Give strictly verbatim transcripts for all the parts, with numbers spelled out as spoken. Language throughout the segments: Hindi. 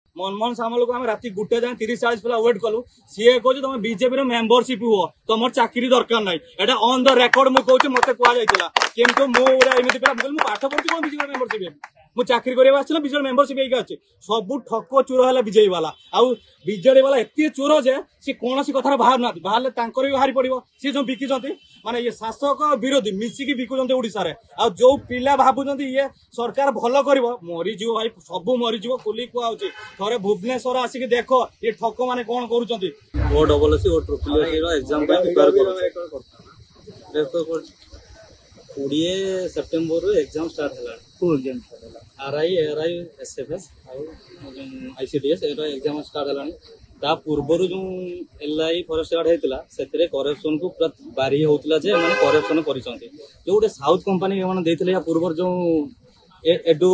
मनमोहन सामल को राति गुटे जाए तीस चालीस पिला वेट कलु सी कह तुम बीजेपी मेंबरशिप हुआ तुम चाकरी दरकार ना एटा ऑन द रेकर्ड मुझे मत कहला किंतु मुझे पाठ पढ़ी कौन बीजेपी मेंबरशिप मु चाकरी करवा विजेडी मेंबरशिप अच्छे सब ठक चोर है बीजेपी वाला आउ बीजेडी वाला एत चोर जे सी कौन कथार बाहर ना बाहर भी बाहरी पड़ो सी जो बिकी माने ये शासक विरोधी मिसिकी बिकुंट ओडिशा रे आ जो पिला भाबुंट ये सरकार भल कर मरीज भाई सब मरीज कुली कुआची थे भुवनेश्वर आसिक देख ये ठक मैंने कौन कर कोड़े सेप्टेम्बर एग्जाम स्टार्ट है R I R I S F S I C D S exam start है ता पूर्वर जो एल आई फॉरेस्ट गार्ड होता से करप्शन को पूरा बारी होता जे मैंने करप्शन कर जो गोटे साउथ कंपनी मैंने पूर्वर जो एडु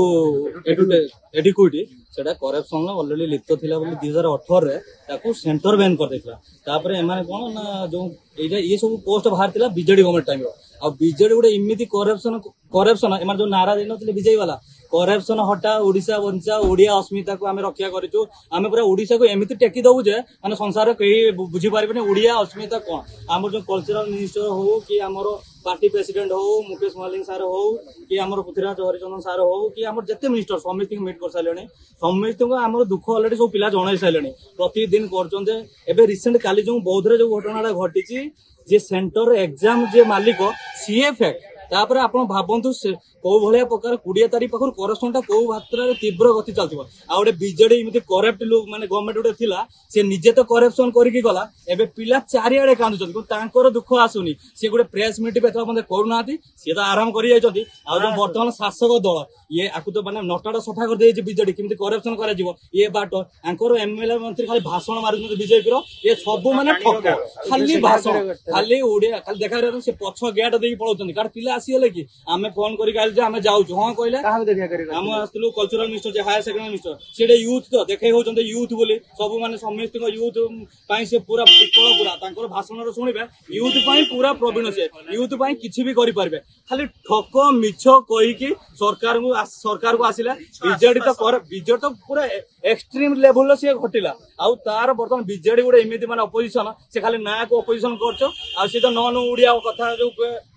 एडुक्यूटी सेटा करप्शन ऑलरेडी लिप्त थिला बोली दुई हजार अठर सेंटर बैन कर देता एमाने कौन ना जो ये सब पोस्ट बाहर बीजेडी गवर्नमेंट टाइम आ बीजेडी गोटे इमिति करप्शन करप्शन एम जो नारा देते बीजेपी वाला करप्शन हटा ओडिशा बंचा ओडिया अस्मिता को आम रक्षा करूँ आम पूरा ओडिशा को एमती टेकी दबु जे माने संसार कहीं बुझी पारे ओडिया अस्मिता कौन आम जो कल्चरल मिनिस्टर हो कि आमर पार्टी प्रेसिडेंट हो मुकेश मलिंग सार हो कि आमर पृथ्वीराज हरिचंदन सार हो कि आमर जिते मिनिस्टर समस्त मीट कर सारे समस्त आम दुख अलरेडी सब पिला जन सारे प्रतिदिन कर रिसेंट काली जो बौद्ध जो घटना घटी जे सेंटर एग्जाम जे मालिक सीए फैक्ट तापर आप भावतु कौ भाया प्रकार कोड़े तारीख पाखर करप्शन टा कौ मात्रा तीव्र गति चलती आ गए बीजेडी इमती करप्ट लोक माने गवर्नमेंट गोटे थिला से निजे तो करप्शन करके गला एबे पिला चारिआडे कांदुचंती तांकर दुख आसुनी से गोटे प्रेस मीट भी एथवा करूना सी तो आराम कर बर्तमान शासक दल ये आपको तो माने नटाटा सफा कर दे बीजेडी केमती करप्शन कर ये बाट आंकर एमएलए मंत्री खाली भाषण मारुଛନ୍ତି बीजेपी ये सब माने ठक खाली भाषण खाली ओडिया खाली देखा से पछ गेट देकी पळौଛନ୍ତି कारण पिला आसीगले कि आमे फोन करिक आइल जे आमे जाउछु हां कहले काहा देखा करी हम आस्तलु कल्चरल मिनिस्टर जे हायर सेकेंडरी मिनिस्टर सेडे यूथ तो देखे होचंते यूथ बोली सब माने समस्त यूथ पाई से पूरा विकल पूरा तांकर भाषण रो सुनिबे यूथ पाई पूरा प्रवीण से यूथ पाई किछि भी करि परबे खाली ठक मिछ कहि कि सरकार को सरकार को आसिला बीजेडी तो कर बीजेडी तो पूरा एक्सट्रीम लेवल से घटिला आउ तार बर्तमान बीजेडी गोटे एमती माने अपोजिशन से खाली ना को अपोजिशन करछो आ से तो नॉन ओडिया कथा जो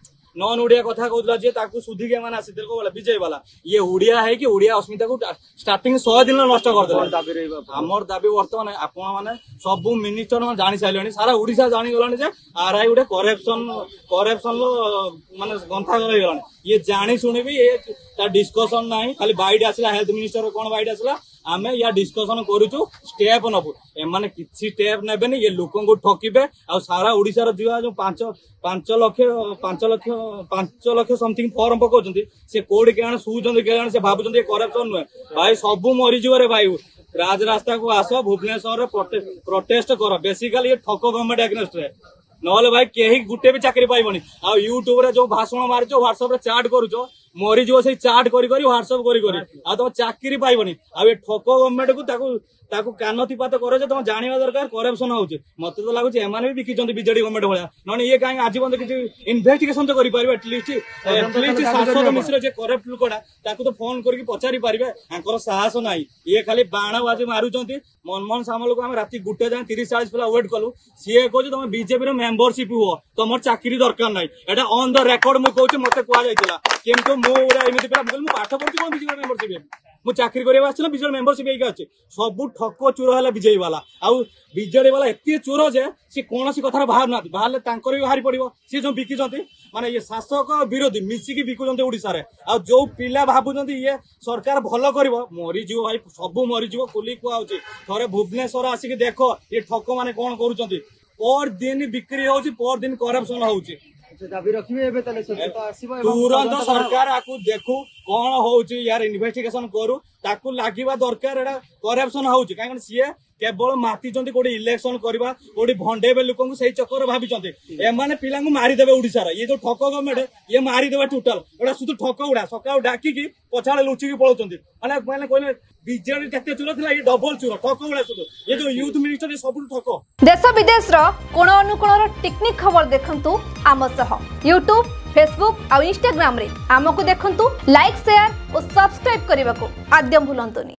नॉन ओडिया कथा कहला जे ताकू सुधिके माने आसी देखो वाला विजय वाला ये ओडिया है कि ओडिया अस्मिता को स्टार्टिंग सौ दिन नष्ट कर दे हमर दाबी वर्तमान आपण माने सब मिनिस्टर माने जानि साइलेनी सारा ओडिसा जानि गलानी जे आरआई गोटे करप्शन करप्शन लो माने गंथा गई गलानी ये जानि सुनि भी ये ता डिस्कशन नाही खाली बाइड आसला हेल्थ मिनिस्टर कोन बाइड आसला आमे या डिस्कशन करूछु स्टेप नबु एमाने किछि स्टेप नेबेनी ये लोकन को ठकीबे आ सारा ओडिसा रो जुवा जो पांच पांच लाख पांच लाख पांच लाख समथिंग फॉर्म पकोचंती से कोड केण सुजंती केण से भाबुचंती करप्शन नुए भाई सब मरि जिवरे भाई राज रास्ता को आस भुवनेश्वर प्रोटेस्ट कर बेसिकली ये ठक गवर्नमेंट एग्नेस्ट रे नहले भाई कहीं गुटे भी चाकरी पाइबनी आ यूट्यूब रे जो भाषण मारछो व्हाट्सएप रे चैट करूछो मरी जो से चार्ट करी करी व्हाट्सएप करी करी आ तुम चाकरी पाइबनी आ ये ठक गवर्नमेंट को ताकू ताकू कानतिपात करे जे तुम जानिबा दरकार करप्शन होउचे मते तो लागुचे एमाने भी बिकिचंती बीजेडी गवर्नमेंट भलिया नने ये काई आज बंद किछि इन्वेस्टिगेशन तो करि पारिबे एटलीस्ट एटलीस्ट सांसद मिश्र जे करप्ट लोकडा ताकू तो फोन करके पचारि पारिबे आंकर साहस नाही ये खाली बाणबाजी मारुचंती मनमोहन सामल को हम राति गुटे जाए तीस चालीस पिला वेट कलु सी कह तुम बीजेपी मेंबरशिप हुआ तुम चाकरी दरकार ना एटा ऑन द रेकर्ड मुझे मत कहला किंतु मुझे पाठ पढ़ी कौन बीजेपी मेंबरशिप मु चाकरी करवा विजेडी मेंबरशिप अच्छे सब ठक चोर है बीजेपी वाला आउ बीजेडी वाला एत चोर जे सी कौन कथार बाहर ना बाहर भी बाहरी पड़ो सी जो बिकी माने ये शासक विरोधी मिसिकी बिकुंट ओडिशा रे आ जो पिला भाबुଛନ୍ତି ये सरकार भल कर मरीज भाई सब मरीज कुली कुआची थे भुवनेश्वर आसिक देख ये ठक माने कौन करूछंती पर दिन बिक्री होउची पर दिन करप्शन होउची दाबी रखिबे एबे तले स्वच्छता आसीबो तुरंत सरकार आकु देखु कौन होउची यार इन्वेस्टिगेशन करू ताकू लागिबा दरकार एडा करप्शन होउची काहे सीए केवल माति चंती कोडी इलेक्शन करबा कोडी भंडेबे लोक को सही चक्कर भाबी चंती एमाने पिला को मारी देबे ओडिसा रा ये जो ठक गवर्नमेंट ये मारी देबे टोटल एडा सुतु ठक उडा सका डाकी की पछाळे लुची की पळौचंती माने माने कोने बीजेडी केते चुरा थिला ये डबल चुरा ठक उडा सुतु ये जो यूथ मिनिस्टर ये सब ठक देश विदेश रो कोन अनुकोण रो टेक्निक खबर देखंतु आम सह यूट्यूब फेसबुक और इंस्टाग्राम रे आमको देखंतु लाइक शेयर और सब्सक्राइब करने को आद्यम भूलंतुनी।